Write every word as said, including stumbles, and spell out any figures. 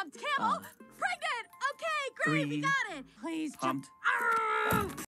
Humped camel. Uh, Pregnant. Okay, great. three, We got it. Please Humped. jump.